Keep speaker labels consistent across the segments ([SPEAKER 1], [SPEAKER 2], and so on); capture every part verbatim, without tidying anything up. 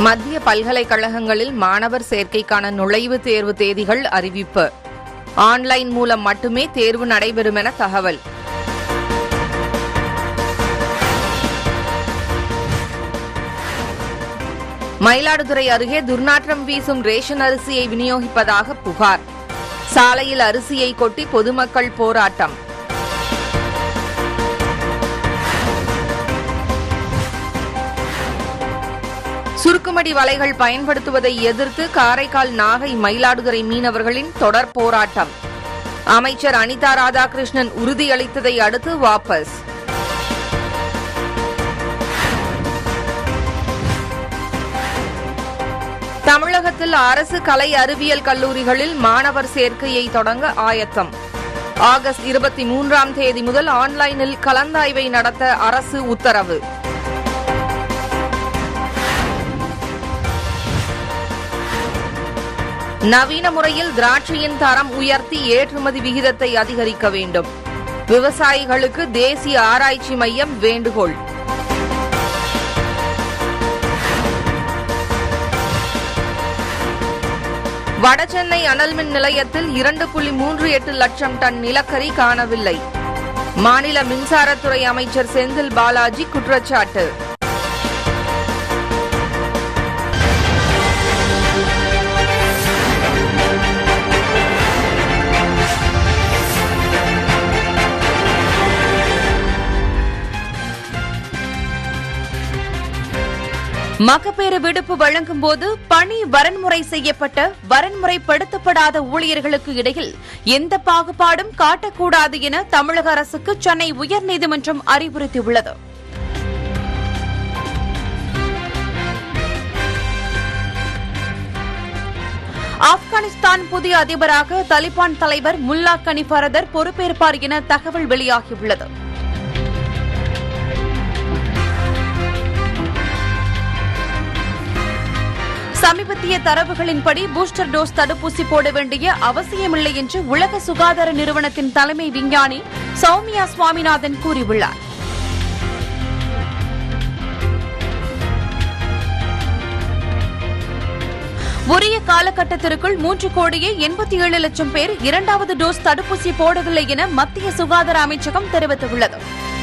[SPEAKER 1] மத்திய பல்கலைக்கழகங்களில் மாணவர் சேர்க்கைக்கான நுழைவுத் தேர்வு தேதிகள் அறிவிப்பு. ஆன்லைன் மூலம் மட்டுமே தேர்வு நடைபெறும் என தகவல். மயிலாடுதுறை அருகே துர்நாற்றம் வீசும் ரேஷன் அரிசியை விநியோகிப்பதாக புகார். சாலையில் அரிசியை கொட்டி பொதுமக்கள் போராட்டம். சுருக்குமடி வலைகள் பயன்படுத்துவதை எதிர்த்து காரைக்கால், நாகை, மயிலாடுதுறை மீனவர்களின் தொடர் போராட்டம். அமைச்சர் அனிதா ராதாகிருஷ்ணன் உறுதியளித்ததை அடுத்து வாபஸ். தமிழகத்தில் அரசு கலை அறிவியல் கல்லூரிகளில் மாணவர் சேர்க்கையை தொடங்க ஆயத்தம். ஆகஸ்ட் இருபத்தி மூன்றாம் தேதி முதல் ஆன்லைனில் கலந்தாய்வை நடத்த அரசு உத்தரவு. நவீன முறையில் திராட்சையின் தரம் உயர்த்தி ஏற்றுமதி விகிதத்தை அதிகரிக்க வேண்டும். விவசாயிகளுக்கு தேசிய ஆராய்ச்சி மையம் வேண்டுகோள். வடசென்னை அனல்மின் நிலையத்தில் இரண்டு புள்ளி மூன்று எட்டு லட்சம் டன் நிலக்கரி காணவில்லை. மாநில மின்சாரத்துறை அமைச்சர் செந்தில் பாலாஜி குற்றச்சாட்டு.
[SPEAKER 2] மகப்பேறு விடுப்பு வழங்கும் போது பணி வரன்முறை செய்யப்பட்ட வரன்முறைப்படுத்தப்படாத ஊழியர்களுக்கு இடையில் எந்த பாகுபாடும் காட்டக்கூடாது என தமிழக அரசுக்கு சென்னை உயர்நீதிமன்றம் அறிவுறுத்தியுள்ளது. ஆப்கானிஸ்தான் புதிய அதிபராக தலிபான் தலைவர் முல்லா கனி பரதர் பொறுப்பேற்பார் என தகவல் வெளியாகியுள்ளது. சமீபத்திய தரவுகளின்படி பூஸ்டர் டோஸ் தடுப்பூசி போட வேண்டிய அவசியமில்லை என்று உலக சுகாதார நிறுவனத்தின் தலைமை விஞ்ஞானி சௌமியா சுவாமிநாதன் கூறியுள்ளார். உரிய காலகட்டத்திற்குள் மூன்று கோடியே எண்பத்தி ஏழு லட்சம் பேர் இரண்டாவது டோஸ் தடுப்பூசி போடவில்லை என மத்திய சுகாதார அமைச்சகம் தெரிவித்துள்ளது.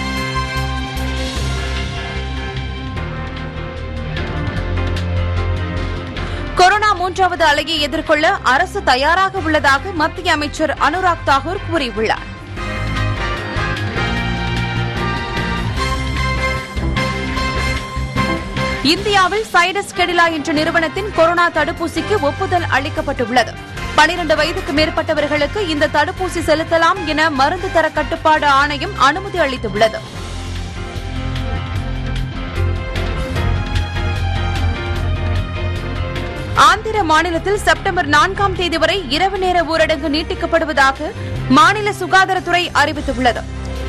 [SPEAKER 2] கொரோனா மூன்றாவது அலையை எதிர்கொள்ள அரசு தயாராக உள்ளதாக மத்திய அமைச்சர் அனுராக் தாக்கூர் கூறியுள்ளார். இந்தியாவில் சைடஸ் கெடிலா என்ற நிறுவனத்தின் கொரோனா தடுப்பூசிக்கு ஒப்புதல் அளிக்கப்பட்டுள்ளது. பனிரண்டு வயதுக்கு மேற்பட்டவர்களுக்கு இந்த தடுப்பூசி செலுத்தலாம் என மருந்து தர கட்டுப்பாடு ஆணையம் அனுமதி அளித்துள்ளது. ஆந்திர மாநிலத்தில் செப்டம்பர் நான்காம் தேதி வரை இரவு நேர ஊரடங்கு நீட்டிக்கப்படுவதாக மாநில சுகாதாரத்துறை அறிவித்துள்ளது.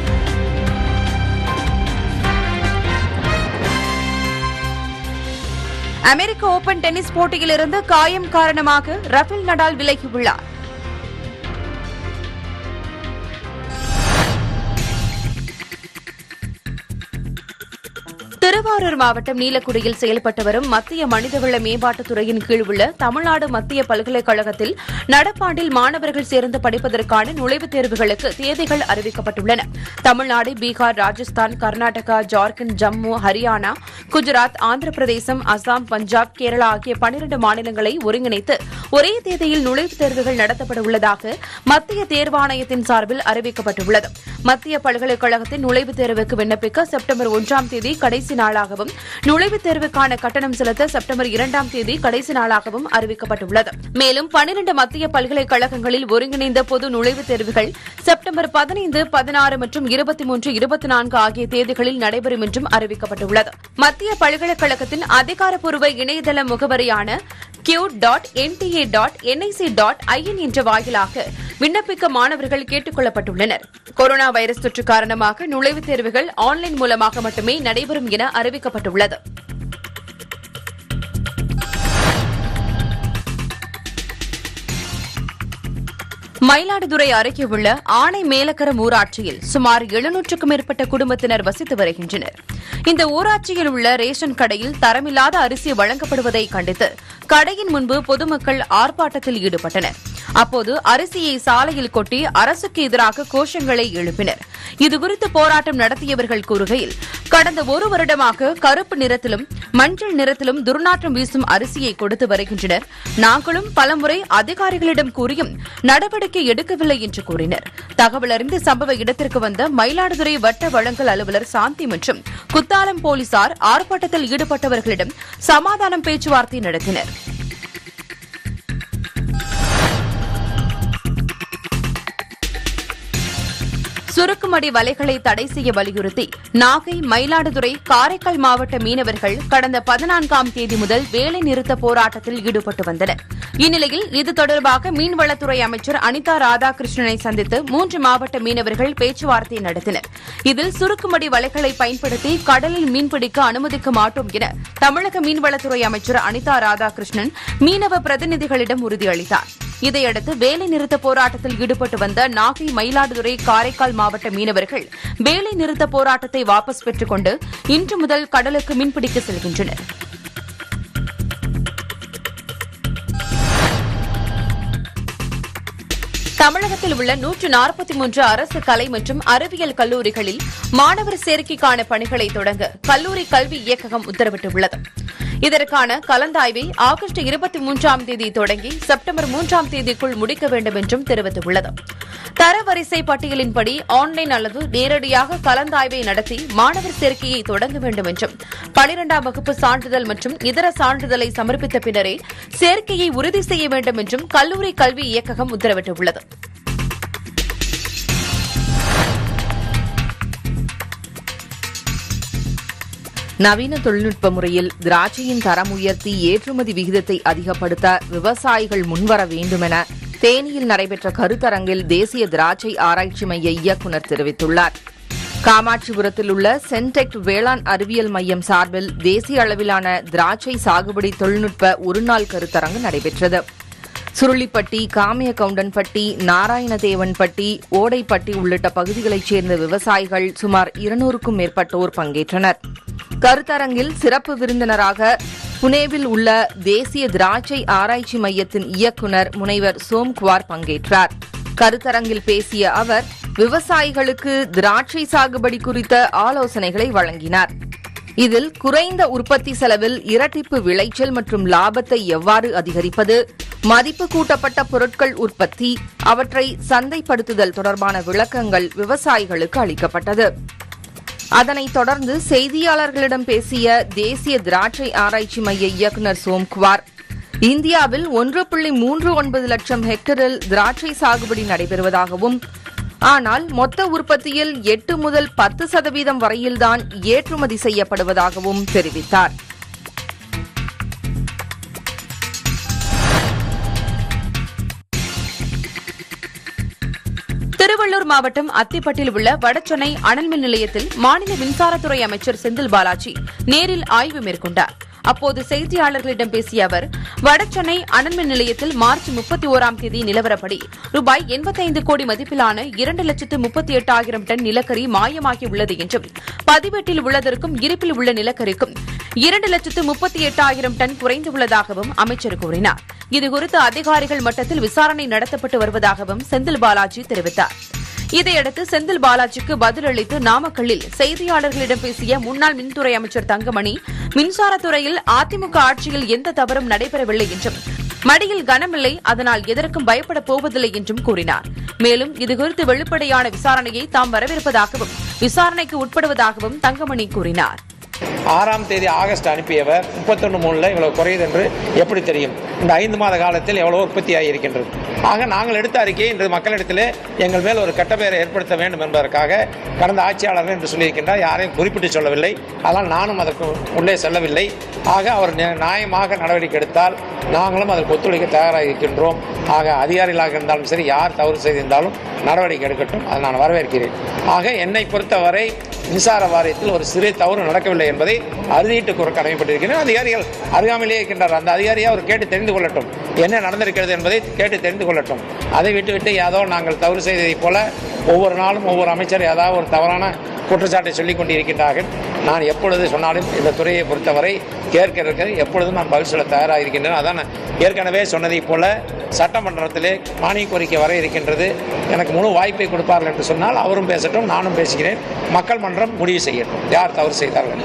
[SPEAKER 2] அமெரிக்க ஓபன் டென்னிஸ் போட்டியிலிருந்து காயம் காரணமாக ரஃபேல் நடால் விலகியுள்ளார். திருவாரூர் மாவட்டம் நீலக்குடியில் செயல்பட்டு வரும் மத்திய மனிதவள மேம்பாட்டுத்துறையின் கீழ் உள்ள தமிழ்நாடு மத்திய பல்கலைக்கழகத்தில் நடப்பாண்டில் மாணவர்கள் சேர்ந்து படிப்பதற்கான நுழைவுத் தேர்வுகளுக்கு தேதிகள் அறிவிக்கப்பட்டுள்ளன. தமிழ்நாடு, பீகார், ராஜஸ்தான், கர்நாடகா, ஜார்க்கண்ட், ஜம்மு, ஹரியானா, குஜராத், ஆந்திர பிரதேசம், அசாம், பஞ்சாப், கேரளா ஆகிய பனிரண்டு மாநிலங்களை ஒருங்கிணைத்து ஒரே தேதியில் நுழைவுத் தேர்வுகள் நடத்தப்பட உள்ளதாக மத்திய தேர்வாணையத்தின் சார்பில் அறிவிக்கப்பட்டுள்ளது. மத்திய பல்கலைக்கழகத்தின் நுழைவுத் தேர்வுக்கு விண்ணப்பிக்க செப்டம்பர் ஒன்றாம் தேதி கடைசி நாளாகவும், நுழைவுத் தேர்வுக்கான கட்டணம் செலுத்த செப்டம்பர் இரண்டாம் தேதி கடைசி நாளாகவும் அறிவிக்கப்பட்டுள்ளது. மேலும் பனிரண்டு மத்திய பல்கலைக்கழகங்களில் ஒருங்கிணைந்த பொது நுழைவுத் தேர்வுகள் செப்டம்பர் பதினைந்து, பதினாறு மற்றும் இருபத்தி மூன்று, இருபத்தி நான்கு ஆகிய தேதிகளில் நடைபெறும் என்றும் அறிவிக்கப்பட்டுள்ளது. மத்திய பல்கலைக்கழகத்தின் அதிகாரப்பூர்வ இணையதள முகவரியான Q dot NTA dot NIC dot IN என்ற வாயிலாக விண்ணப்பிக்க மாணவர்கள் கேட்டுக் கொள்ளப்பட்டுள்ளனர். கொரோனா வைரஸ் தொற்று காரணமாக நுழைவுத் தேர்வுகள் ஆன்லைன் மூலமாக மட்டுமே நடைபெறும் என அறிவிக்கப்பட்டுள்ளது. மயிலாடுதுறை அருகே உள்ள ஆனை மேலக்கரம் ஊராட்சியில் சுமார் எழுநூற்றுக்கும் மேற்பட்ட குடும்பத்தினர் வசித்து வருகின்றனர். இந்த ஊராட்சியில் உள்ள ரேஷன் கடையில் தரமில்லாத அரிசி வழங்கப்படுவதை கண்டித்து கடையின் முன்பு பொதுமக்கள் ஆர்ப்பாட்டத்தில் ஈடுபட்டனர். அப்போது அரிசியை சாலையில் கொட்டி அரசுக்கு எதிராக கோஷங்களை எழுப்பினர். இதுகுறித்து போராட்டம் நடத்தியவர்கள் கூறுகையில், கடந்த ஒரு வருடமாக கருப்பு நிறத்திலும் மஞ்சள் நிறத்திலும் துர்நாற்றம் வீசும் அரிசியை கொடுத்து வருகின்றனர். நாங்களும் பலமுறை அதிகாரிகளிடம் கூறியும் நடவடிக்கை எடுக்கவில்லை என்று கூறினர். தகவல் அறிந்து சம்பவ இடத்திற்கு வந்த மயிலாடுதுறை வட்ட வழங்கல் அலுவலர் சாந்தி மற்றும் குத்தாலம் போலீசார் ஆர்ப்பாட்டத்தில் ஈடுபட்டவர்களிடம் சமாதானம் பேச்சுவார்த்தை நடத்தினர். சுருக்குமடி வலைகளை தடை செய்ய வலியுறுத்தி நாகை, மயிலாடுதுறை, காரைக்கால் மாவட்ட மீனவர்கள் கடந்த பதினான்காம் தேதி முதல் வேலை நிறுத்த போராட்டத்தில் ஈடுபட்டு வந்தனர். இந்நிலையில் இது தொடர்பாக மீன்வளத்துறை அமைச்சர் அனிதா ராதாகிருஷ்ணனை சந்தித்து மூன்று மாவட்ட மீனவர்கள் பேச்சுவார்த்தை நடத்தினர். இதில் சுருக்குமடி வலைகளை பயன்படுத்தி கடலில் மீன்பிடிக்க அனுமதிக்க மாட்டோம் என தமிழக மீன்வளத்துறை அமைச்சர் அனிதா ராதாகிருஷ்ணன் மீனவ பிரதிநிதிகளிடம் உறுதியளித்தார். இதையடுத்து வேலை நிறுத்த போராட்டத்தில் ஈடுபட்டு வந்த நாகை, மயிலாடுதுறை, காரைக்கால் மாவட்ட மீனவர்கள் வேலை நிறுத்த போராட்டத்தை வாபஸ் பெற்றுக் கொண்டு இன்று முதல் கடலுக்கு மீன்பிடிக்க செல்கின்றனர். தமிழகத்தில் உள்ள நூற்று நாற்பத்தி மூன்று அரசு கலை மற்றும் அறிவியல் கல்லூரிகளில் மாணவர் சேர்க்கைக்கான பணிகளை தொடங்க கல்லூரி கல்வி இயக்ககம் உத்தரவிட்டுள்ளது. இதற்கான கலந்தாய்வை ஆகஸ்ட் இருபத்தி மூன்றாம் தேதி தொடங்கி செப்டம்பர் மூன்றாம் தேதிக்குள் முடிக்க வேண்டும் என்றும் தெரிவித்துள்ளது. தரவரிசை பட்டியலின்படி ஆன்லைன் அல்லது நேரடியாக கலந்தாய்வை நடத்தி மாணவர் சேர்க்கையை தொடங்க வேண்டும் என்றும், பனிரெண்டாம் வகுப்பு சான்றிதழ் மற்றும் இதர சான்றிதழை சமர்ப்பித்த பின்னரே சேர்க்கையை உறுதி செய்ய வேண்டும் என்றும் கல்லூரி கல்வி இயக்ககம் உத்தரவிட்டுள்ளது.
[SPEAKER 1] நவீன தொழில்நுட்ப முறையில் திராட்சையின் தரம் உயர்த்தி ஏற்றுமதி விகிதத்தை அதிகப்படுத்த விவசாயிகள் முன்வர வேண்டுமென தேனியில் நடைபெற்ற கருத்தரங்கில் தேசிய திராட்சை ஆராய்ச்சி மைய இயக்குநர் தெரிவித்துள்ளார். காமாட்சிபுரத்தில் உள்ள சென்டெக்ட் வேளாண் அறிவியல் மையம் சார்பில் தேசிய அளவிலான திராட்சை சாகுபடி தொழில்நுட்ப ஒருநாள் கருத்தரங்கு நடைபெற்றது. சுருளிப்பட்டி, காமியகவுண்டன்பட்டி, நாராயணதேவன்பட்டி, ஓடைப்பட்டி உள்ளிட்ட பகுதிகளைச் சேர்ந்த விவசாயிகள் சுமார் இருநூறுக்கும் மேற்பட்டோர் பங்கேற்றனர். கருத்தரங்கில் சிறப்பு விருந்தினராக புனேவில் உள்ள தேசிய திராட்சை ஆராய்ச்சி மையத்தின் இயக்குநர் முனைவர் சோம்குமார் பங்கேற்றார். கருத்தரங்கில் பேசிய அவர் விவசாயிகளுக்கு திராட்சை சாகுபடி குறித்த ஆலோசனைகளை வழங்கினார். இதில் குறைந்த உற்பத்தி செலவில் இரட்டிப்பு விளைச்சல் மற்றும் லாபத்தை எவ்வாறு அதிகரிப்பது, மதிப்பு கூட்டப்பட்ட பொருட்கள் உற்பத்தி, அவற்றை சந்தைப்படுத்துதல் தொடர்பான விளக்கங்கள் விவசாயிகளுக்கு அளிக்கப்பட்டது. அதனைத் தொடர்ந்து செய்தியாளர்களிடம் பேசிய தேசிய திராட்சை ஆராய்ச்சி மைய இயக்குநர் சோம்குமார், இந்தியாவில் ஒன்று புள்ளி மூன்று ஒன்பது லட்சம் ஹெக்டரில் திராட்சை சாகுபடி நடைபெறுவதாகவும், ஆனால் மொத்த உற்பத்தியில் எட்டு முதல் பத்து சதவீதம் வரையில்தான் ஏற்றுமதி செய்யப்படுவதாகவும் தெரிவித்தார்.
[SPEAKER 2] திருவள்ளூர் மாவட்டம் அத்திப்பட்டில் உள்ள வடசென்னை அனல்மின் நிலையத்தில் மாநில மின்சாரத்துறை அமைச்சர் செந்தில் பாலாஜி நேரில் ஆய்வு மேற்கொண்டார். அப்போது செய்தியாளர்களிடம் பேசிய அவர், வடசென்னை அனல்மின் நிலையத்தில் மார்ச் முப்பத்தி ஓராம் தேதி நிலவரப்படி ரூபாய் எண்பத்தைந்து கோடி மதிப்பிலான இரண்டு லட்சத்து முப்பத்தி எட்டாயிரம் டன் நிலக்கரி மாயமாகியுள்ளது என்றும், பதிவேட்டில் உள்ளதற்கும் இருப்பில் உள்ள நிலக்கரிக்கும் இரண்டு லட்சத்து முப்பத்தி எட்டாயிரம் டன் குறைந்துள்ளதாகவும் அமைச்சர் கூறினார். இதுகுறித்து அதிகாரிகள் மட்டத்தில் விசாரணை நடத்தப்பட்டு வருவதாகவும் செந்தில் பாலாஜி தெரிவித்தார். இதையடுத்து செந்தில் பாலாஜிக்கு பதிலளித்து நாமக்கல்லில் செய்தியாளர்களிடம் பேசிய முன்னாள் மின்துறை அமைச்சர் தங்கமணி, மின்சாரத்துறையில் அதிமுக ஆட்சியில் எந்த தவறும் நடைபெறவில்லை என்றும், மடியில் கனமில்லை, அதனால் எதற்கும் பயப்படப் போவதில்லை என்றும் கூறினார். மேலும் இதுகுறித்து வெளிப்படையான விசாரணையை தாம் வரவேற்பதாகவும், விசாரணைக்கு உட்படுவதாகவும் தங்கமணி கூறினார்.
[SPEAKER 3] ஆறாம் தேதி ஆகஸ்ட் அனுப்பியவர் முப்பத்தொன்று மூணுல இவ்வளவு குறையுது என்று எப்படி தெரியும்? இந்த ஐந்து மாத காலத்தில் எவ்வளவு உற்பத்தி ஆகியிருக்கின்றது. ஆக நாங்கள் எடுத்த அறிக்கையை இன்று மக்களிடத்திலே எங்கள் மேல் ஒரு கெட்ட ஏற்படுத்த வேண்டும் என்பதற்காக கடந்த ஆட்சியாளர்கள் என்று சொல்லியிருக்கின்றார். யாரையும் குறிப்பிட்டு சொல்லவில்லை. அதனால் நானும் அதற்கு உள்ளே செல்லவில்லை. ஆக அவர் நியாயமாக நடவடிக்கை எடுத்தால் நாங்களும் அதற்கு ஒத்துழைக்க தயாராக இருக்கின்றோம். ஆக அதிகாரிகளாக இருந்தாலும் சரி, யார் தவறு செய்திருந்தாலும் நடவடிக்கை எடுக்கட்டும். அதை நான் வரவேற்கிறேன். ஆக என்னை பொறுத்தவரை மின்சார வாரியத்தில் ஒரு சிறிய தவறு நடக்கவில்லை என்பதை அறுதியிட்டு கூற கடமைப்பட்டிருக்கிறேன். அதிகாரிகள் அருகாமையிலே இருக்கின்றார். அந்த அதிகாரியை அவர் கேட்டு தெரிந்து கொள்ளட்டும். என்ன நடந்திருக்கிறது என்பதை கேட்டு தெரிந்து கொள்ளட்டும். அதை விட்டுவிட்டு ஏதோ நாங்கள் தவறு செய்ததைப் போல ஒவ்வொரு நாளும் ஒவ்வொரு அமைச்சர் ஏதாவது ஒரு தவறான குற்றச்சாட்டை சொல்லிக் கொண்டிருக்கின்றார்கள். நான் எப்பொழுது சொன்னாலும் இந்த துறையை பொறுத்தவரை கேட்க இருக்கிறது, எப்பொழுதும் நான் பதில் சொல்ல தயாராக இருக்கின்றேன். அதான் ஏற்கனவே சொன்னதைப் போல சட்டமன்றத்திலே மானிய கோரிக்கை வர இருக்கின்றது. எனக்கு முழு வாய்ப்பை கொடுப்பார்கள் என்று சொன்னால் அவரும் பேசட்டும், நானும் பேசுகிறேன். மக்கள் மன்றம் முடிவு செய்யட்டும் யார் தவறு செய்தார்கள்.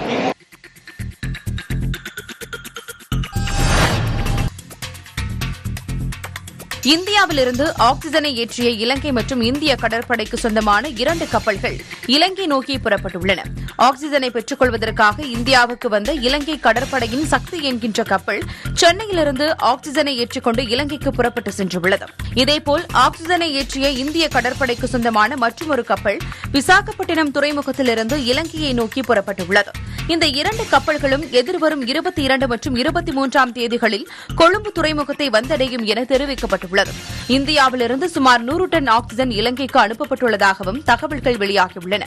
[SPEAKER 2] இந்தியாவிலிருந்து ஆக்சிஜனை ஏற்றிய இலங்கை மற்றும் இந்திய கடற்படைக்கு சொந்தமான இரண்டு கப்பல்கள் இலங்கை நோக்கி புறப்பட்டுள்ளன. ஆக்சிஜனை பெற்றுக் கொள்வதற்காக இந்தியாவுக்கு வந்த இலங்கை கடற்படையின் சக்தி என்கின்ற கப்பல் சென்னையிலிருந்து ஆக்சிஜனை ஏற்றிக்கொண்டு இலங்கைக்கு புறப்பட்டு சென்றுள்ளது. இதேபோல் ஆக்சிஜனை ஏற்றிய இந்திய கடற்படைக்கு சொந்தமான மற்றொரு கப்பல் விசாகப்பட்டினம் துறைமுகத்திலிருந்து இலங்கையை நோக்கி புறப்பட்டுள்ளது. இந்த இரண்டு கப்பல்களும் எதிர்வரும் இருபத்தி இரண்டு மற்றும் இருபத்தி மூன்றாம் தேதிகளில் கொழும்பு துறைமுகத்தை வந்தடையும் என தெரிவிக்கப்பட்டுள்ளது. இந்தியாவிலிருந்து சுமார் நூறு டன் ஆக்சிஜன் இலங்கைக்கு அனுப்பப்பட்டுள்ளதாகவும் தகவல்கள் வெளியாகியுள்ளன.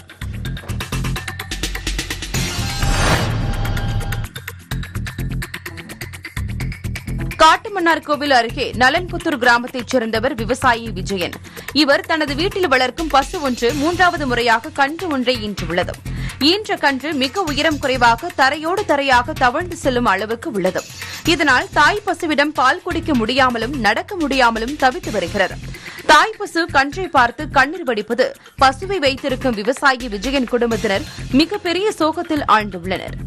[SPEAKER 2] காட்டுமன்னார்கோவில் அருகே நலன்புத்தூர் கிராமத்தைச் சேர்ந்தவர் விவசாயி விஜயன். இவர் தனது வீட்டில் வளர்க்கும் பசு ஒன்று மூன்றாவது முறையாக கன்று ஒன்றை ஈன்றுள்ளது. ஈன்ற கன்று மிக உயரம் குறைவாக தரையோடு தரையாக தவழ்ந்து செல்லும் அளவுக்கு உள்ளது. இதனால் தாய் பசுவிடம் பால் குடிக்க முடியாமலும் நடக்க முடியாமலும் தவித்து வருகிறது. தாய் பசு கன்றை பார்த்து கண்ணீர் வடிப்பது பசுவை வைத்திருக்கும் விவசாயி விஜயன் குடும்பத்தினர் மிகப்பெரிய சோகத்தில் ஆழ்ந்துள்ளனர்.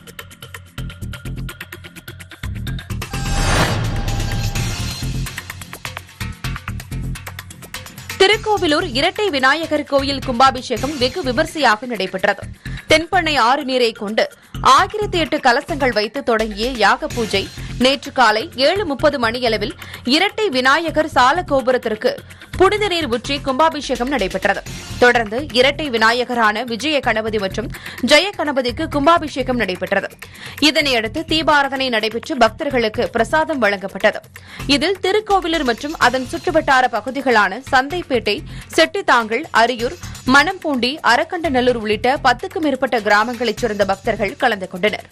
[SPEAKER 2] திருக்கோவிலூர் இரட்டை விநாயகர் கோயில் கும்பாபிஷேகம் வெகு விமரிசையாக நடைபெற்றது. தென்பண்ணை ஆறு நீரை கொண்டு ஆயிரத்தி எட்டு கலசங்கள் வைத்து தொடங்கிய யாக பூஜை நேற்று காலை ஏழு முப்பது மணியளவில் இரட்டை விநாயகர் சால கோபுரத்திற்கு புனித நீர் ஊற்றி கும்பாபிஷேகம் நடைபெற்றது. தொடர்ந்து இரட்டை விநாயகரான விஜய கணபதி மற்றும் ஜெய கணபதிக்கு கும்பாபிஷேகம் நடைபெற்றது. இதனையடுத்து தீபாராதனை நடைபெற்று பக்தர்களுக்கு பிரசாதம் வழங்கப்பட்டது. இதில் திருக்கோவிலூர் மற்றும் அதன் சுற்றுவட்டார பகுதிகளான சந்தைப்பேட்டை, செட்டித்தாங்கல், அரியூர், மணம்பூண்டி, அரக்கண்டநல்லூர் உள்ளிட்ட பத்துக்கும் மேற்பட்ட கிராமங்களைச் சேர்ந்த பக்தர்கள் கலந்து கொண்டனர்.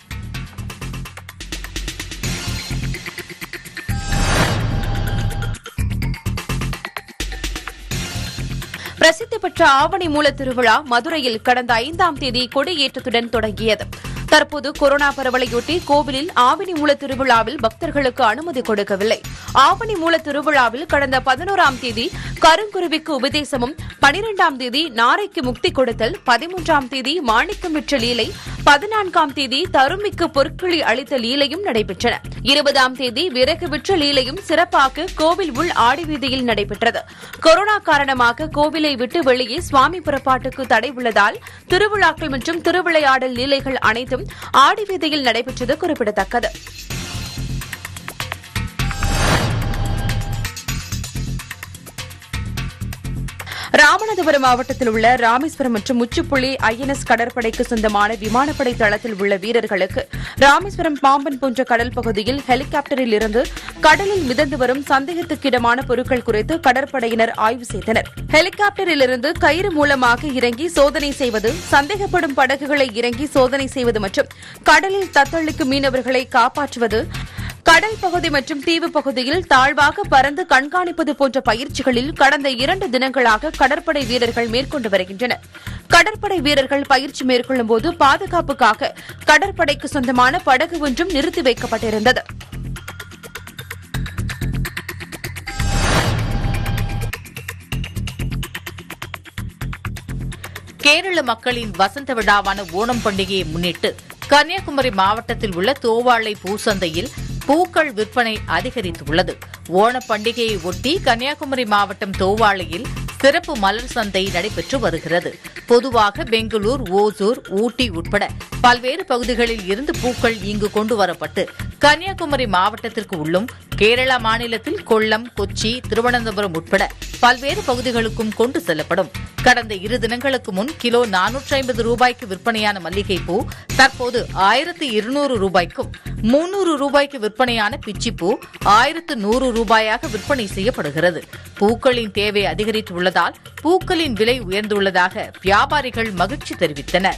[SPEAKER 2] பிரசித்தி பெற்ற ஆவணி மூல திருவிழா மதுரையில் கடந்த ஐந்தாம் தேதி கொடியேற்றத்துடன் தொடங்கியது. தற்போது கொரோனா பரவலையொட்டி கோவிலில் ஆவணி மூல திருவிழாவில் பக்தர்களுக்கு அனுமதி கொடுக்கவில்லை. ஆவணி மூல திருவிழாவில் கடந்த பதினோராம் தேதி கருங்குருவிக்கு உபதேசமும், பனிரெண்டாம் தேதி நாரைக்கு முக்தி கொடுத்தல், பதிமூன்றாம் தேதி மாணிக்கம் விற்ற லீலை, பதினான்காம் தேதி தருமிக்கு பொற்கிளி அளித்த லீலையும் நடைபெற்றன. இருபதாம் தேதி விறகு விற்ற லீலையும் சிறப்பாக கோவில் உள் ஆடிவீதியில் நடைபெற்றது. கொரோனா காரணமாக கோவிலை விட்டு வெளியே சுவாமி புறப்பாட்டுக்கு தடை உள்ளதால் திருவிழாக்கள் மற்றும் திருவிளையாடல் லீலைகள் அனைத்தும் ஆடிவீதியில் நடைபெற்றது குறிப்பிடத்தக்கது. ராமநாதபுரம் மாவட்டத்தில் உள்ள ராமேஸ்வரம் மற்றும் முச்சுப்புள்ளி ஐஎன்எஸ் கடற்படைக்கு சொந்தமான விமானப்படை தளத்தில் உள்ள வீரர்களுக்கு ராமேஸ்வரம், பாம்பன் போன்ற கடல் பகுதியில் ஹெலிகாப்டரில் இருந்து கடலில் மிதந்து வரும் சந்தேகத்துக்கிடமான பொருட்கள் குறித்து கடற்படையினர் ஆய்வு செய்தனர். ஹெலிகாப்டரில் இருந்து கயிறு மூலமாக இறங்கி சோதனை செய்வது, சந்தேகப்படும் படகுகளை இறங்கி சோதனை செய்வது மற்றும் கடலில் தத்தளிக்கும் மீனவர்களை காப்பாற்றுவது, கடல் பகுதி மற்றும் தீவு பகுதியில் தாழ்வாக பறந்து கண்காணிப்பது போன்ற பயிற்சிகளில் கடந்த இரண்டு தினங்களாக கடற்படை வீரர்கள் மேற்கொண்டு வருகின்றனர். கடற்படை வீரர்கள் பயிற்சி மேற்கொள்ளும் போது பாதுகாப்புக்காக கடற்படைக்கு சொந்தமான படகு ஒன்றும் நிறுத்தி வைக்கப்பட்டிருந்தது.
[SPEAKER 4] கேரள மக்களின் வசந்த விழாவான ஓணம் பண்டிகையை முன்னிட்டு கன்னியாகுமரி மாவட்டத்தில் உள்ள தோவாளை பூசந்தையில் பூக்கள் விற்பனை அதிகரித்துள்ளது. ஓணப் பண்டிகையை ஒட்டி கன்னியாகுமரி மாவட்டம் தோவாளையில் சிறப்பு மலர் சந்தை நடைபெற்று வருகிறது. பொதுவாக பெங்களூர், ஓசூர், ஊட்டி உட்பட பல்வேறு பகுதிகளில் இருந்து பூக்கள் இங்கு கொண்டு வரப்பட்டு கன்னியாகுமரி மாவட்டத்திற்கு உள்ளும், கேரள மாநிலத்தில் கொல்லம், கொச்சி, திருவனந்தபுரம் உட்பட பல்வேறு பகுதிகளுக்கும் கொண்டு செல்லப்படும். கடந்த இரு தினங்களுக்கு முன் கிலோ நானூற்றி ஐம்பது ரூபாய்க்கு விற்பனையான மல்லிகைப்பூ தற்போது ஆயிரத்து இருநூறு ரூபாய்க்கும், முன்னூறு ரூபாய்க்கு விற்பனையான பிச்சிப்பூ ஆயிரத்து நூறு ரூபாயாக விற்பனை செய்யப்படுகிறது. பூக்களின் தேவை அதிகரித்துள்ளதால் பூக்களின் விலை உயர்ந்துள்ளதாக வியாபாரிகள் மகிழ்ச்சி தெரிவித்தனர்.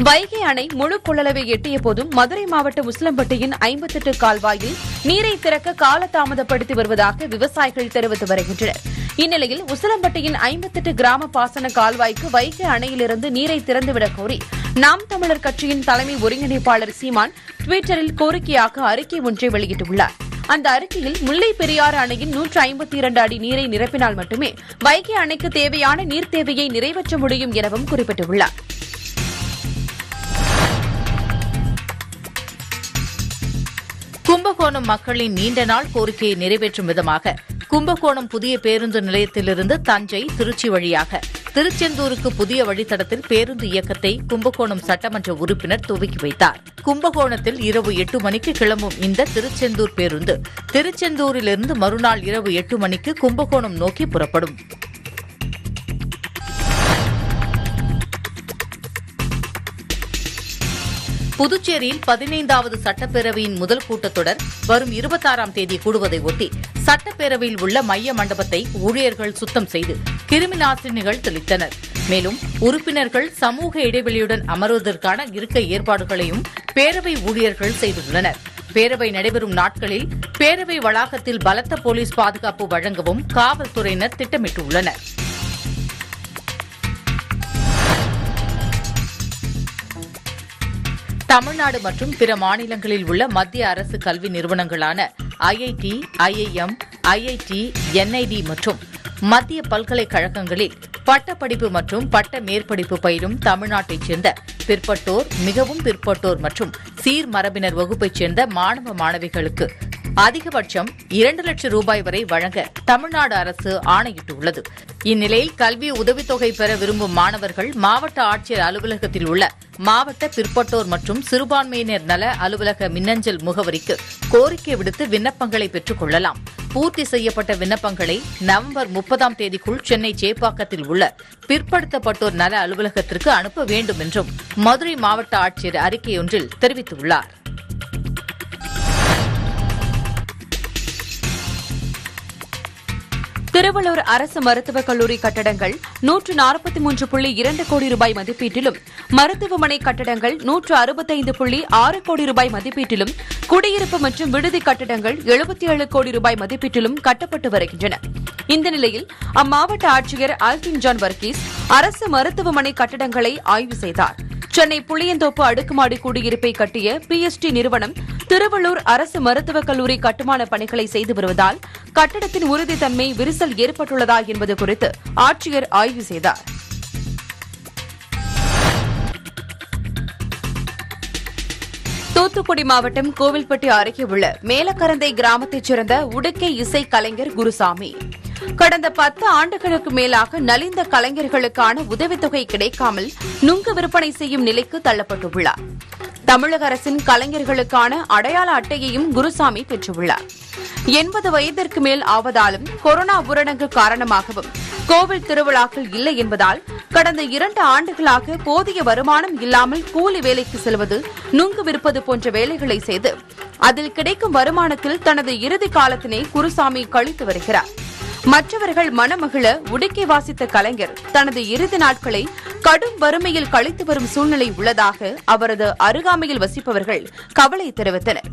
[SPEAKER 2] வைகை அணை முழு கொள்ளளவை எட்டிய போதும் மதுரை மாவட்ட உசிலம்பட்டியின் ஐம்பத்தெட்டு கால்வாயில் நீரை திறக்க காலதாமதப்படுத்தி வருவதாக விவசாயிகள் தெரிவித்து வருகின்றனர். இந்நிலையில் உசிலம்பட்டியின் ஐம்பத்தெட்டு கிராம பாசன கால்வாய்க்கு வைகை அணையிலிருந்து நீரை திறந்துவிடக் கோரி நாம் தமிழர் கட்சியின் தலைமை ஒருங்கிணைப்பாளர் சீமான் டுவிட்டரில் கோரிக்கையாக அறிக்கை ஒன்றை வெளியிட்டுள்ளார். அந்த அறிக்கையில் முல்லை பெரியாறு அணையின் நூற்று ஐம்பத்தி இரண்டு அடி நீரை நிரப்பினால் மட்டுமே வைகை அணைக்கு தேவையான நீர் தேவையை நிறைவேற்ற முடியும் எனவும் குறிப்பிட்டுள்ளார்.
[SPEAKER 4] கும்பகோணம் மக்களின் நீண்ட நாள் கோரிக்கையை நிறைவேற்றும் விதமாக கும்பகோணம் புதிய பேருந்து நிலையத்திலிருந்து தஞ்சை, திருச்சி வழியாக திருச்செந்தூருக்கு புதிய வழித்தடத்தில் பேருந்து இயக்கத்தை கும்பகோணம் சட்டமன்ற உறுப்பினர் துவக்கி வைத்தார். கும்பகோணத்தில் இரவு எட்டு மணிக்கு கிளம்பும் இந்த திருச்செந்தூர் பேருந்து திருச்செந்தூரிலிருந்து மறுநாள் இரவு எட்டு மணிக்கு கும்பகோணம் நோக்கி புறப்படும். புதுச்சேரியில் பதினைந்தாவது சட்டப்பேரவையின் முதல் கூட்டத்தொடர் வரும் இருபத்தாறாம் தேதி கூடுவதை ஒட்டி சட்டப்பேரவையில் உள்ள மைய மண்டபத்தை ஊழியர்கள் சுத்தம் செய்து கிருமி நாசினிகள் தெளித்தனர். மேலும் உறுப்பினர்கள் சமூக இடைவெளியுடன் அமர்வதற்கான இருக்கை ஏற்பாடுகளையும் பேரவை ஊழியர்கள் செய்துள்ளனர். பேரவை நடைபெறும் நாட்களில் பேரவை வளாகத்தில் பலத்த போலீஸ் பாதுகாப்பு வழங்கவும் காவல்துறையினர் திட்டமிட்டுள்ளனர். தமிழ்நாடு மற்றும் பிற மாநிலங்களில் உள்ள மத்திய அரசு கல்வி நிறுவனங்களான ஐஐடி, ஐஐஎம், ஐஐடி, என்ஐடி மற்றும் மத்திய பல்கலைக்கழகங்களில் பட்டப்படிப்பு மற்றும் பட்ட மேற்படிப்பு பயிலும் தமிழ்நாட்டைச் சேர்ந்த பிற்பட்டோர், மிகவும் பிற்பட்டோர் மற்றும் சீர்மரபினர் வகுப்பைச் சேர்ந்த மாணவ மாணவிகளுக்கு அதிகபட்சம் இரண்டு லட்சம் ரூபாய் வரை வழங்க தமிழ்நாடு அரசு ஆணையிட்டுள்ளது. இந்நிலையில் கல்வி உதவித்தொகை பெற விரும்பும் மாணவர்கள் மாவட்ட ஆட்சியர் அலுவலகத்தில் உள்ள மாவட்ட பிற்பட்டோர் மற்றும் சிறுபான்மையினர் நல அலுவலக மின்னஞ்சல் முகவரிக்கு கோரிக்கை விடுத்து விண்ணப்பங்களை பெற்றுக் கொள்ளலாம். பூர்த்தி செய்யப்பட்ட விண்ணப்பங்களை நவம்பர் முப்பதாம் தேதிக்குள் சென்னை சேப்பாக்கத்தில் உள்ள பிற்படுத்தப்பட்டோர் நல அலுவலகத்திற்கு அனுப்ப வேண்டும் என்றும் மதுரை மாவட்ட ஆட்சியர் அறிக்கையொன்றில் தெரிவித்துள்ளார்.
[SPEAKER 2] திருவள்ளூர் அரசு மருத்துவக் கல்லூரி கட்டடங்கள் நூற்று நாற்பத்தி மூன்று புள்ளி இரண்டு கோடி ரூபாய் மதிப்பீட்டிலும், மருத்துவமனை கட்டடங்கள் நூற்று அறுபத்தைந்து புள்ளி ஆறு கோடி ரூபாய் மதிப்பீட்டிலும், குடியிருப்பு மற்றும் விடுதி கட்டடங்கள் எழுபத்தி ஏழு கோடி ரூபாய் மதிப்பீட்டிலும் கட்டப்பட்டு வருகின்றன. இந்த நிலையில் அம்மாவட்ட ஆட்சியர் ஆல்வின் ஜான் வர்கீஸ் அரசு மருத்துவமனை கட்டடங்களை ஆய்வு செய்தார். சென்னை புளியந்தோப்பு அடுக்குமாடி குடியிருப்பை கட்டிய பிஎஸ்டி நிறுவனம் திருவள்ளூர் அரசு மருத்துவக் கல்லூரி கட்டுமான பணிகளை செய்து வருவதால் கட்டடத்தின் உறுதித்தன்மை விரிசல் ஏற்பட்டுள்ளதா என்பது குறித்து ஆட்சியர் ஆய்வு செய்தார். தூத்துக்குடி மாவட்டம் கோவில்பட்டி அருகே உள்ள மேலக்கரந்தை கிராமத்தைச் சேர்ந்த உடுக்கை இசை கலைஞர் குருசாமி கடந்த பத்து ஆண்டுகளுக்கு மேலாக நலிந்த கலைஞர்களுக்கான உதவித்தொகை கிடைக்காமல் நுங்கு விற்பனை செய்யும் நிலைக்கு தள்ளப்பட்டுள்ளார். தமிழக அரசின் கலைஞர்களுக்கான அடையாள அட்டையையும் குருசாமி பெற்றுள்ளார். எண்பது வயதிற்கு மேல் ஆவதாலும் கொரோனா ஊரடங்கு காரணமாகவும் கோவில் திருவிழாக்கள் இல்லை என்பதால் கடந்த இரண்டு ஆண்டுகளாக போதிய வருமானம் இல்லாமல் கூலி வேலைக்கு செல்வது, நுங்கு விற்பது போன்ற வேலைகளை செய்து அதில் கிடைக்கும் வருமானத்தில் தனது இறுதி காலத்தினை குருசாமி கழித்து வருகிறார். மற்றவர்கள் மனமகிழ உடுக்கை வாசித்த கலைஞர் தனது இறுதி நாட்களை கடும் வறுமையில் கழித்து வரும் சூழ்நிலை உள்ளதாக அவரது அருகாமையில் வசிப்பவர்கள் கவலை தெரிவித்தனர்.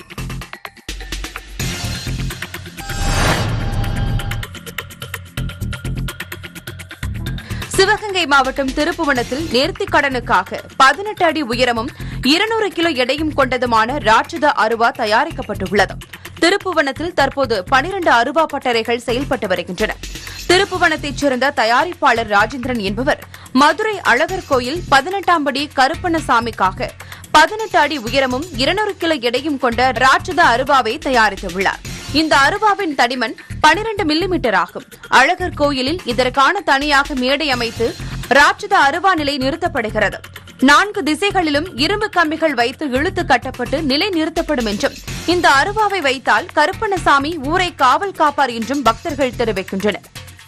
[SPEAKER 2] சிவகங்கை மாவட்டம் திருப்புவனத்தில் நேர்த்திக் கடனுக்காக பதினெட்டு அடி உயரமும் இருநூறு கிலோ எடையும் கொண்டதுமான ராட்சத அருவா தயாரிக்கப்பட்டுள்ளது. திருப்புவனத்தில் தற்போது பனிரண்டு அருவா பட்டறைகள் செயல்பட்டு வருகின்றன. திருப்புவனத்தைச் சேர்ந்த தயாரிப்பாளர் ராஜேந்திரன் என்பவர் மதுரை அழகர் கோயில் பதினெட்டாம் படி கருப்பண்ணசாமிக்காக பதினெட்டு அடி உயரமும் இருநூறு கிலோ எடையும் கொண்ட ராட்சத அருவாவை தயாரித்துள்ளார். இந்த அருவாவின் தடிமன் பனிரண்டு மில்லிமீட்டர் ஆகும். அழகர் கோயிலில் இதற்கான தனியாக மேடை அமைத்து ராட்சத அருவா நிலை நிறுத்தப்படுகிறது. நான்கு திசைகளிலும் இரும்பு கம்பிகள் வைத்து இழுத்து கட்டப்பட்டு நிலை நிறுத்தப்படும் என்றும், இந்த அருவாவை வைத்தால் கருப்பண்ணசாமி ஊரை காவல் காப்பார் என்றும் பக்தர்கள் தெரிவிக்கின்றனர்.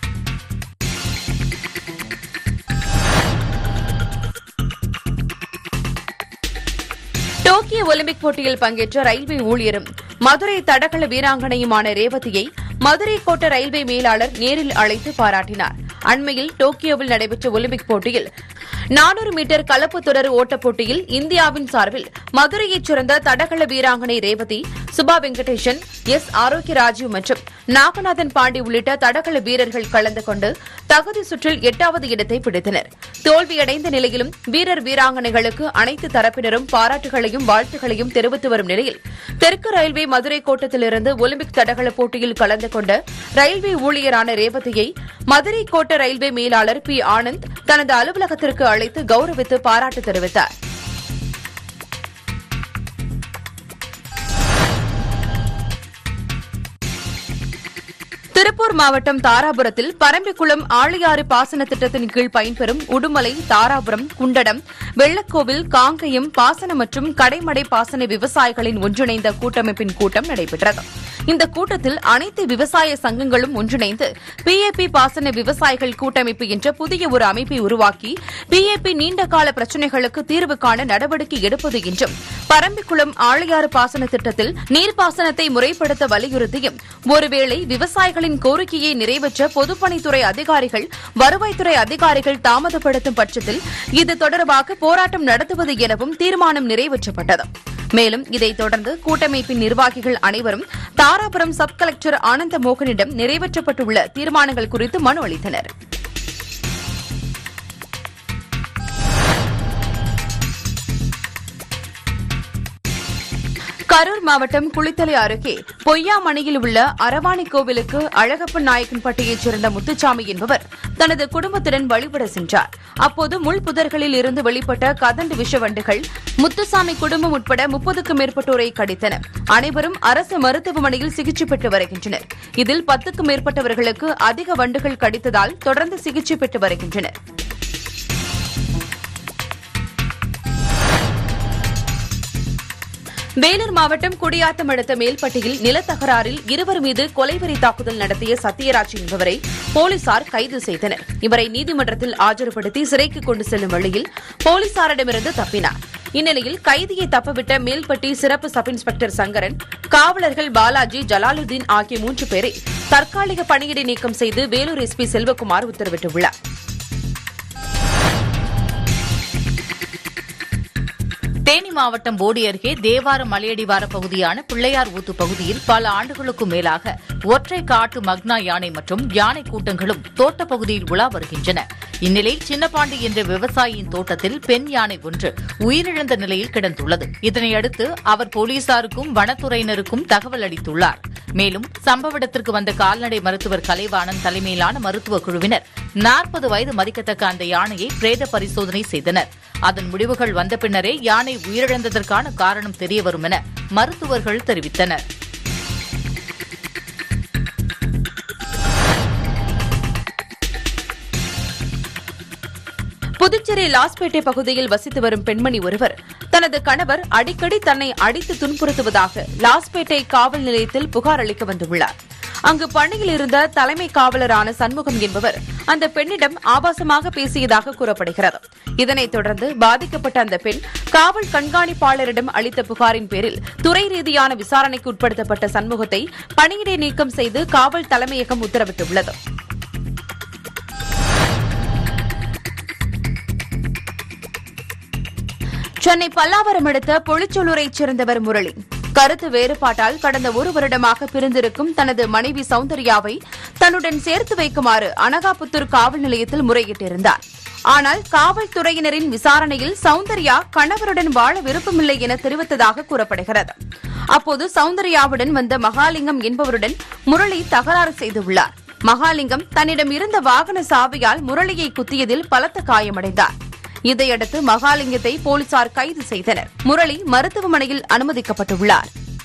[SPEAKER 2] டோக்கியோ ஒலிம்பிக் போட்டியில் பங்கேற்ற ரயில்வே ஊழியரும் மதுரை தடகள வீராங்கனையுமான ரேவதியை மதுரை கோட்ட ரயில்வே மேலாளர் நேரில் அழைத்து பாராட்டினார். அண்மையில் டோக்கியோவில் நடைபெற்ற ஒலிம்பிக் போட்டியில் நானூறு மீட்டர் கலப்பு தொடர் ஓட்டப் போட்டியில் இந்தியாவின் சார்பில் மதுரையைச் சேர்ந்த தடகள வீராங்கனை ரேவதி, சுபா வெங்கடேசன், எஸ் ஆரோக்கிய ராஜீவ் மற்றும் நாகநாதன் பாண்டி உள்ளிட்ட தடகள வீரர்கள் கலந்து கொண்டு தகுதி சுற்றில் எட்டாவது இடத்தை பிடித்தனர். தோல்வியடைந்த நிலையிலும் வீரர் வீராங்கனைகளுக்கு அனைத்து தரப்பினரும் பாராட்டுகளையும் வாழ்த்துகளையும் தெரிவித்து வரும் நிலையில் தெற்கு ரயில்வே மதுரை கோட்டத்திலிருந்து ஒலிம்பிக் தடகள போட்டியில் கலந்து கொண்ட ரயில்வே ஊழியரான ரேவதியை மதுரை கோட்ட ரயில்வே மேலாளர் பி ஆனந்த் தனது அலுவலகத்திற்கு அழைத்து கௌரவித்து பாராட்டு தெரிவித்தார். திருப்பூர் மாவட்டம் தாராபுரத்தில் பரம்பிக்குளம் ஆழியாறு பாசன திட்டத்தின் கீழ் பயன்பெறும் உடுமலை, தாராபுரம், குண்டடம், வெள்ளக்கோவில், காங்கயம் பாசன மற்றும் கடைமடை பாசன விவசாயிகளின் ஒன்றிணைந்த கூட்டமைப்பின் கூட்டம் நடைபெற்றது. இந்த கூட்டத்தில் அனைத்து விவசாய சங்கங்களும் ஒன்றிணைந்து பிஏபி பாசன விவசாயிகள் கூட்டமைப்பு என்ற புதிய ஒரு அமைப்பை உருவாக்கி பிஏபி நீண்டகால பிரச்சினைகளுக்கு தீர்வு காண நடவடிக்கை எடுப்பது என்றும், பரம்பிக்குளம் ஆழியாறு பாசன திட்டத்தில் நீர்ப்பாசனத்தை முறைப்படுத்த வலியுறுத்தியும், ஒருவேளை விவசாயிகளின் கோரிக்கையை நிறைவேற்ற பொதுப்பணித்துறை அதிகாரிகள், வருவாய்த்துறை அதிகாரிகள் தாமதப்படுத்தும் பட்சத்தில் இது தொடர்பாக போராட்டம் நடத்துவது எனவும் தீர்மானம் நிறைவேற்றப்பட்டது. மேலும் இதைத் தொடர்ந்து கூட்டமைப்பின் நிர்வாகிகள் அனைவரும் தாராபுரம் சப் கலெக்டர் ஆனந்த மோகனிடம் நிறைவேற்றப்பட்டுள்ள தீர்மானங்கள் குறித்து மனு அளித்தனர். கரூர் மாவட்டம் குளித்தலை அருகே பொய்யாமணியில் உள்ள அரவாணி கோவிலுக்கு அழகப்பன் நாயக்கன்பட்டியைச் சேர்ந்த முத்துச்சாமி என்பவர் தனது குடும்பத்துடன் வழிபட சென்றார். அப்போது முள் புதர்களில் இருந்து வெளிப்பட்ட கதண்டு விஷவண்டுகள் முத்துசாமி குடும்பம் உட்பட முப்பதுக்கும் மேற்பட்டோரை கடித்தன. அனைவரும் அரசு மருத்துவமனையில் சிகிச்சை பெற்று வருகின்றனர். இதில் பத்துக்கும் மேற்பட்டவர்களுக்கு அதிக வண்டுகள் கடித்ததால் தொடர்ந்து சிகிச்சை பெற்று வருகின்றனர். வேலூர் மாவட்டம் குடியாத்தம் அடுத்த மேல்பட்டியில் நிலத்தகராறில் இருவர் மீது கொலைவெறி தாக்குதல் நடத்திய சத்யராஜ் என்பவரை போலீசார் கைது செய்தனர். இவரை நீதிமன்றத்தில் ஆஜர்படுத்தி சிறைக்கு கொண்டு செல்லும் வழியில் போலீசாரிடமிருந்து தப்பினார். இந்நிலையில் கைதியை தப்பவிட்ட மேல்பட்டி சிறப்பு சப் இன்ஸ்பெக்டர் சங்கரன், காவலர்கள் பாலாஜி, ஜலாலுதீன் ஆகிய மூன்று பேரை தற்காலிக பணியிடை நீக்கம் செய்து வேலூர் எஸ்பி செல்வகுமார் உத்தரவிட்டுள்ளார்.
[SPEAKER 4] தேனி மாவட்டம் போடி அருகே தேவாரம் மலையடிவார பகுதியான பிள்ளையார் ஊத்து பகுதியில் பல ஆண்டுகளுக்கும் மேலாக ஒற்றை காட்டு மக்னா யானை மற்றும் யானை கூட்டங்களும் தோட்டப் பகுதியில் உலா வருகின்றன. இந்நிலையில் சின்னப்பாண்டி என்ற விவசாயியின் தோட்டத்தில் பெண் யானை ஒன்று உயிரிழந்த நிலையில் கிடந்துள்ளது. இதனையடுத்து அவர் போலீசாருக்கும் வனத்துறையினருக்கும் தகவல் அளித்துள்ளார். மேலும் சம்பவ இடத்திற்கு வந்த கால்நடை மருத்துவர் கலைவாணன் தலைமையிலான மருத்துவக் குழுவினர் நாற்பது வயது மதிக்கத்தக்க அந்த யானையை பிரேத பரிசோதனை செய்தனர். அதன் முடிவுகள் வந்த பின்னரே யானை உயிரிழந்ததற்கான காரணம் தெரியவரும் என மருத்துவர்கள் தெரிவித்தனர்.
[SPEAKER 2] புதுச்சேரி லாஸ்பேட்டை பகுதியில் வசித்து வரும் பெண்மணி ஒருவர் தனது கணவர் அடிக்கடி தன்னை அடித்து துன்புறுத்துவதாக லாஸ்பேட்டை காவல் நிலையத்தில் புகார் அளிக்க வந்துள்ளார். அங்கு பணியில் இருந்த தலைமை காவலரான சண்முகம் என்பவர் அந்த பெண்ணிடம் ஆபாசமாக பேசியதாக கூறப்படுகிறது. இதனைத் தொடர்ந்து பாதிக்கப்பட்ட அந்த பெண் காவல் கண்காணிப்பாளரிடம் அளித்த புகாரின் பேரில் துறை ரீதியான விசாரணைக்கு உட்படுத்தப்பட்ட சண்முகத்தை பணியிடை நீக்கம் செய்து காவல் தலைமையகம் உத்தரவிட்டுள்ளது. சென்னை பல்லாவரம் அடுத்த பொழிச்சொல்லூரைச் சேர்ந்தவர் முரளி கருத்து வேறுபாட்டால் கடந்த ஒரு வருடமாக பிரிந்திருக்கும் தனது மனைவி சௌந்தர்யாவை தன்னுடன் சேர்த்து வைக்குமாறு அனகாபுத்தூர் காவல் நிலையத்தில் முறையிட்டிருந்தார். ஆனால் காவல்துறையினரின் விசாரணையில் சௌந்தர்யா கணவருடன் வாழ விருப்பமில்லை என தெரிவித்ததாக கூறப்படுகிறது. அப்போது சௌந்தர்யாவுடன் வந்த மகாலிங்கம் என்பவருடன் முரளி தகராறு செய்துள்ளார். மகாலிங்கம் தன்னிடம் இருந்த வாகன சாவியால் முரளியை குத்தியதில் பலத்த காயமடைந்தார். இதையடுத்து மகாலிங்கத்தை போலீசார் கைது செய்தனர். முரளி மருத்துவமனையில் அனுமதிக்கப்பட்டுள்ளார்.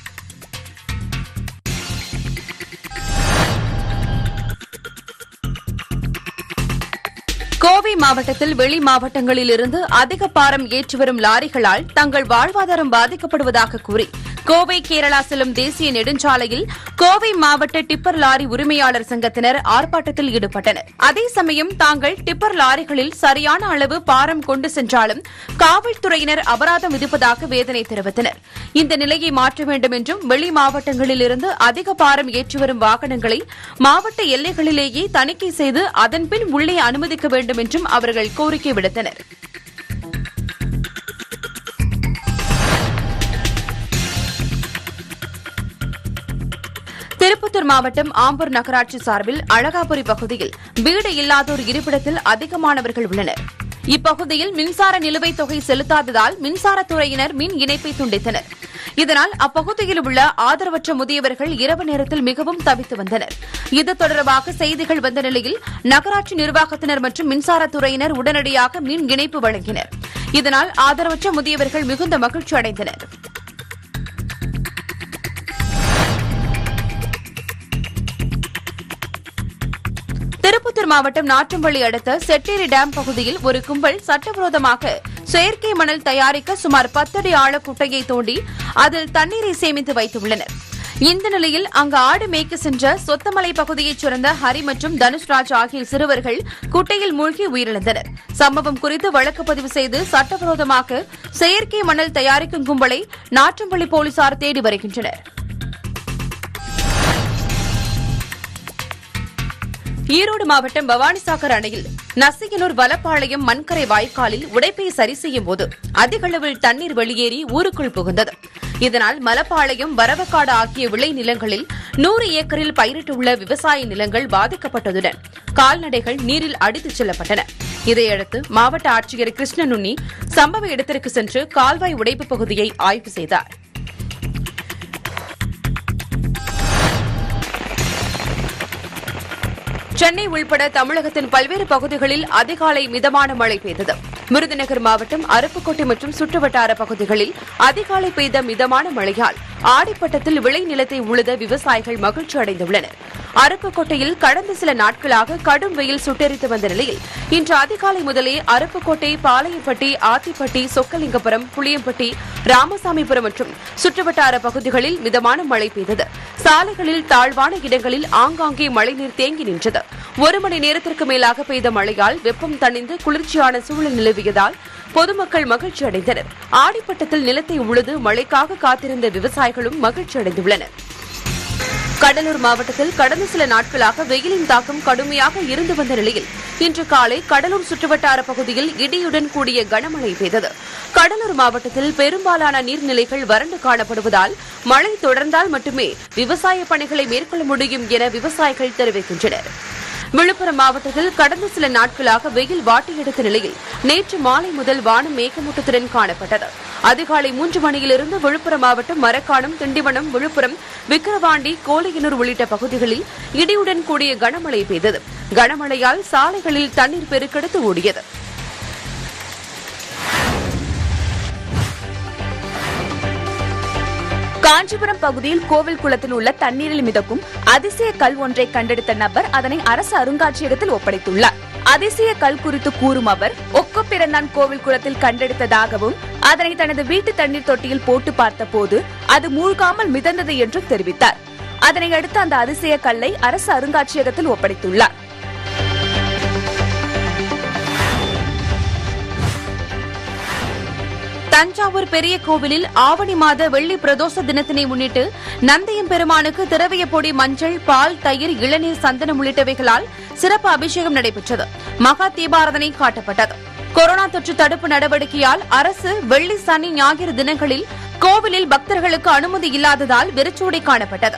[SPEAKER 2] கோவை மாவட்டத்தில் வெளி மாவட்டங்களில் இருந்து அதிக பாரம் ஏற்றி வரும் லாரிகளால் தங்கள் வாழ்வாதாரம் பாதிக்கப்படுவதாக கூறி கோவை கேரளா செல்லும் தேசிய நெடுஞ்சாலையில் கோவை மாவட்ட டிப்பர் லாரி உரிமையாளர் சங்கத்தினர் ஆர்ப்பாட்டத்தில் ஈடுபட்டனர். அதே சமயம் தாங்கள் டிப்பர் லாரிகளில் சரியான அளவு பாரம் கொண்டு சென்றாலும் காவல்துறையினர் அபராதம் விதிப்பதாக வேதனை தெரிவித்தனர். இந்த நிலையை மாற்ற வேண்டும் என்றும் வெளி மாவட்டங்களில் இருந்து அதிக பாரம் ஏற்றி வரும் வாகனங்களை மாவட்ட எல்லைகளிலேயே தணிக்கை செய்து அதன்பின் உள்ளே அனுமதிக்க வேண்டும் என்றும் அவர்கள் கோரிக்கை விடுத்தனர். திருப்பத்தூர் மாவட்டம் ஆம்பூர் நகராட்சி சார்பில் அழகாபுரி பகுதியில் வீடு இல்லாதோர் இருப்பிடத்தில் அதிகமானவர்கள் உள்ளனர். இப்பகுதியில் மின்சார நிலுவைத் தொகை செலுத்தாததால் மின்சாரத்துறையினர் மின் இணைப்பை துண்டித்தனர். இதனால் அப்பகுதியில் உள்ள ஆதரவற்ற முதியவர்கள் இரவு நேரத்தில் மிகவும் தவித்து வந்தனர். இது தொடர்பாக செய்திகள் வந்த நிலையில் நகராட்சி நிர்வாகத்தினர் மற்றும் மின்சாரத்துறையினர் உடனடியாக மின் இணைப்பு வழங்கினர். இதனால் ஆதரவற்ற முதியவர்கள் மிகுந்த மகிழ்ச்சி அடைந்தனர். திருப்பத்தூர் மாவட்டம் நாற்றம்பள்ளி அடுத்த செட்டேரி டேம் பகுதியில் ஒரு கும்பல் சட்டவிரோதமாக செயற்கை மணல் தயாரிக்க சுமார் பத்தடி ஆழ குட்டையை தோண்டி அதில் தண்ணீரை சேமித்து வைத்துள்ளனர். இந்த நிலையில் அங்கு ஆடு மேய்க்க சென்ற சொத்தமலை பகுதியைச் சேர்ந்த ஹரி மற்றும் தனுஷ்ராஜ் ஆகிய சிறுவர்கள் குட்டையில் மூழ்கி உயிரிழந்தனர். சம்பவம் குறித்து வழக்கு பதிவு செய்து சட்டவிரோதமாக செயற்கை மணல் தயாரிக்கும் கும்பலை நாற்றம்பள்ளி போலீசார் தேடி வருகின்றனர். ஈரோடு மாவட்டம் பவானிசாகர் அணையில் நசியனூர் வலப்பாளையம் மண்கரை வாய்க்காலில் உடைப்பை சரி செய்யும் போது அதிக அளவில் தண்ணீர் வெளியேறி ஊருக்குள் புகுந்தது. இதனால் மலப்பாளையம் வரவக்காடு ஆகிய விளை நிலங்களில் நூறு ஏக்கரில் பயிரிட்டுள்ள விவசாய நிலங்கள் பாதிக்கப்பட்டதுடன் கால்நடைகள் நீரில் அடித்துச் செல்லப்பட்டன. இதையடுத்து மாவட்ட ஆட்சியர் கிருஷ்ணனுண்ணி சம்பவ இடத்திற்கு சென்று கால்வாய் உடைப்பு பகுதியை ஆய்வு செய்தார். சென்னை உள்பட தமிழகத்தின் பல்வேறு பகுதிகளில் அதிகாலை மிதமான மழை பெய்தது. விருதுநகர் மாவட்டம் அருப்புக்கோட்டை மற்றும் சுற்றுவட்டார பகுதிகளில் அதிகாலை பெய்த மிதமான மழையால் ஆடிப்பட்டத்தில் விளை நிலத்தை உழுத விவசாயிகள் மகிழ்ச்சி அடைந்துள்ளனர். அருப்புக்கோட்டையில் கடந்த சில நாட்களாக கடும் வெயில் சுட்டெரித்து வந்த நிலையில் இன்று அதிகாலை முதலே அருப்புக்கோட்டை, பாளையப்பட்டி, ஆத்திப்பட்டி, சொக்கலிங்கபுரம், புளியம்பட்டி, ராமசாமிபுரம் மற்றும் சுற்றுவட்டார பகுதிகளில் மிதமான மழை பெய்தது. சாலைகளில் தாழ்வான இடங்களில் ஆங்காங்கே மழைநீர் தேங்கி நின்றது. ஒரு மணி நேரத்திற்கு மேலாக பெய்த மழையால் வெப்பம் தணிந்து குளிர்ச்சியான சூழல் நிலவியதால் பொதுமக்கள் மகிழ்ச்சி அடைந்தனர். ஆடிப்பட்டத்தில் நிலத்தை உழுது மழைக்காக காத்திருந்த விவசாயிகளும் மகிழ்ச்சி அடைந்துள்ளனர். கடலூர் மாவட்டத்தில் கடந்த சில நாட்களாக வெயிலின் தாக்கம் கடுமையாக இருந்து வந்த நிலையில் இன்று காலை கடலூர் சுற்றுவட்டார பகுதியில் இடியுடன் கூடிய கனமழை பெய்தது. கடலூர் மாவட்டத்தில் பெரும்பாலான நீர்நிலைகள் வறண்டு காணப்படுவதால் மழை தொடர்ந்தால் மட்டுமே விவசாய பணிகளை மேற்கொள்ள முடியும் என விவசாயிகள் தெரிவிக்கின்றனர். விழுப்புரம் மாவட்டத்தில் கடந்த சில நாட்களாக வெயில் வாட்டியெடுத்த நிலையில் நேற்று மாலை முதல் வானம் மேகமூட்டத்துடன் காணப்பட்டது. அதிகாலை மூன்று மணியிலிருந்து விழுப்புரம் மாவட்டம் மரக்காணம், திண்டிவனம், விழுப்புரம், விக்கிரவாண்டி, கோலையனூர் உள்ளிட்ட பகுதிகளில் இடியுடன் கூடிய கனமழை பெய்தது. கனமழையால் சாலைகளில் தண்ணீர் பெருக்கெடுத்து ஓடியது.
[SPEAKER 5] காஞ்சிபுரம் பகுதியில் கோவில் குளத்தில் உள்ள தண்ணீரில் மிதக்கும் அதிசய கல் ஒன்றை கண்டெடுத்த நபர் அதனை அரசு அருங்காட்சியகத்தில் ஒப்படைத்துள்ளார். அதிசய கல் குறித்து கூறும் அவர், ஒக்கப்பிறந்தான் கோவில் குளத்தில் கண்டெடுத்ததாகவும் அதனை தனது வீட்டு தண்ணீர் தொட்டியில் போட்டு பார்த்த போது அது மூழ்காமல் மிதந்தது என்றும் தெரிவித்தார். அதனை அடுத்து அந்த அதிசய கல்லை அரசு அருங்காட்சியகத்தில் ஒப்படைத்துள்ளார்.
[SPEAKER 2] தஞ்சாவூர் பெரிய கோவிலில் ஆவணி மாத வெள்ளி பிரதோஷ தினத்தினை முன்னிட்டு நந்தியம் பெருமானுக்கு திரவிய பொடி, மஞ்சள், பால், தயிர், இளநீர், சந்தனம் உள்ளிட்டவைகளால் சிறப்பு அபிஷேகம் நடைபெற்றது. மகா தீபாராதனை காட்டப்பட்டது. கொரோனா தொற்று தடுப்பு நடவடிக்கையால் அரசு வெள்ளி, சனி, ஞாயிறு தினங்களில் கோவிலில் பக்தர்களுக்கு அனுமதி இல்லாததால் வெறிச்சோடி காணப்பட்டது.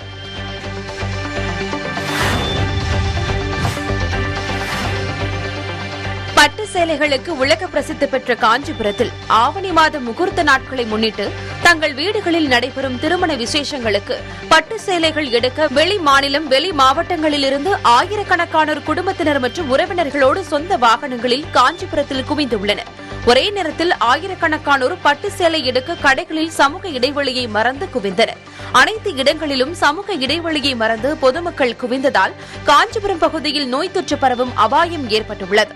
[SPEAKER 2] பட்டு சேலைகளுக்கு உலக பிரசித்தி பெற்ற காஞ்சிபுரத்தில் ஆவணி மாத முகூர்த்த நாட்களை முன்னிட்டு தங்கள் வீடுகளில் நடைபெறும் திருமண விசேஷங்களுக்கு பட்டு சேலைகள் எடுக்க வெளி மாநிலம், வெளி மாவட்டங்களிலிருந்து ஆயிரக்கணக்கானோர் குடும்பத்தினர் மற்றும் உறவினர்களோடு சொந்த வாகனங்களில் காஞ்சிபுரத்தில் குவிந்துள்ளனர். ஒரே நேரத்தில் ஆயிரக்கணக்கானோர் பட்டு சேலை எடுக்க கடைகளில் சமூக இடைவெளியை மறந்து குவிந்தனர். அனைத்து இடங்களிலும் சமூக இடைவெளியை மறந்து பொதுமக்கள் குவிந்ததால் காஞ்சிபுரம் பகுதியில் நோய் தொற்று பரவும் அபாயம் ஏற்பட்டுள்ளது.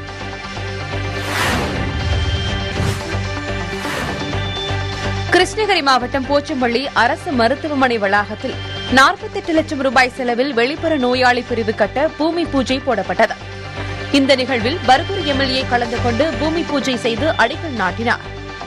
[SPEAKER 2] கிருஷ்ணகிரி மாவட்டம் போச்சம்பள்ளி அரசு மருத்துவமனை வளாகத்தில் நாற்பத்தி எட்டு லட்சம் ரூபாய் செலவில் வெளிப்புற நோயாளி பிரிவு கட்ட பூமி பூஜை போடப்பட்டது. இந்த நிகழ்வில் பர்கூர் எம்எல்ஏ கலந்து கொண்டு பூமி பூஜை செய்து அடிக்கல் நாட்டினார்.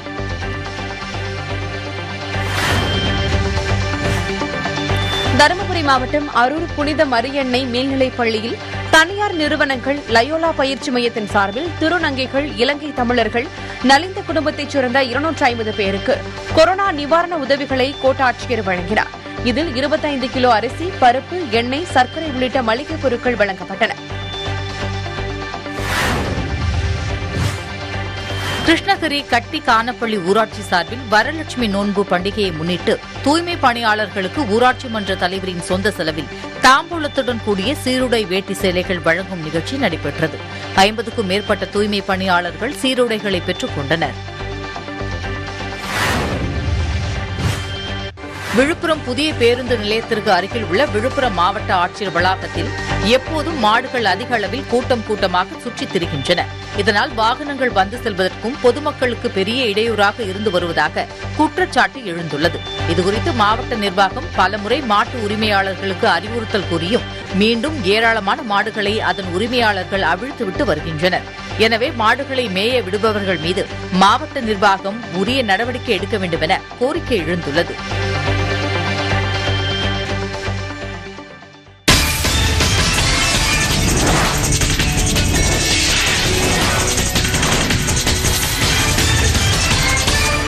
[SPEAKER 2] தருமபுரி மாவட்டம் அரூர் புனித மரியன்னை மேல்நிலைப் பள்ளியில் தனியார் நிறுவனங்கள் லயோலா பயிற்சி மையத்தின் சார்பில் திருநங்கைகள், இலங்கை தமிழர்கள், நலிந்த குடும்பத்தைச் சேர்ந்த இருநூற்று ஐம்பது பேருக்கு கொரோனா நிவாரண உதவிகளை கோட்டாட்சியர் வழங்கினார். இதில் இருபத்தைந்து கிலோ அரிசி, பருப்பு, எண்ணெய், சர்க்கரை உள்ளிட்ட மளிகைப் பொருட்கள் வழங்கப்பட்டன.
[SPEAKER 4] கிருஷ்ணகிரி கட்டி கானப்பள்ளி ஊராட்சி சார்பில் வரலட்சுமி நோன்பு பண்டிகையை முன்னிட்டு தூய்மை பணியாளர்களுக்கு ஊராட்சி மன்ற தலைவரின் சொந்த செலவில் தாம்பூலத்துடன் கூடிய சீருடை வேட்டி சேலைகள் வழங்கும் நிகழ்ச்சி நடைபெற்றது. ஐம்பதுக்கும் மேற்பட்ட தூய்மை பணியாளர்கள் சீருடைகளை பெற்றுக் கொண்டனர். விழுப்புரம் புதிய பேருந்து நிலையத்திற்கு அருகில் உள்ள விழுப்புரம் மாவட்ட ஆட்சியர் வளாகத்தில் எப்போதும் மாடுகள் அதிக அளவில் கூட்டம் கூட்டமாக சுற்றித் திரிகின்றன. இதனால் வாகனங்கள் வந்து செல்வதற்கும் பொதுமக்களுக்கு பெரிய இடையூறாக இருந்து வருவதாக குற்றச்சாட்டு எழுந்துள்ளது. இதுகுறித்து மாவட்ட நிர்வாகம் பலமுறை மாட்டு உரிமையாளர்களுக்கு அறிவுறுத்தல் கூறியும் மீண்டும் ஏராளமான மாடுகளை அதன் உரிமையாளர்கள் அவிழ்த்துவிட்டு வருகின்றனர். எனவே மாடுகளை மேய விடுபவர்கள் மீது மாவட்ட நிர்வாகம் உரிய நடவடிக்கை எடுக்க வேண்டும் என கோரிக்கை எழுந்துள்ளது.